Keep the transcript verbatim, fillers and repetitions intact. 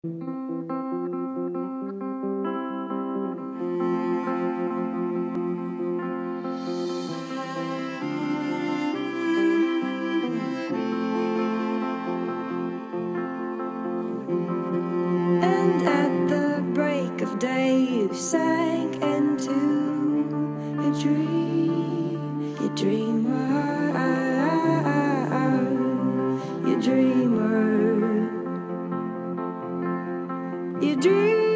And at the break of day you sank into a dream, you dreamer, you dreamer, you dream.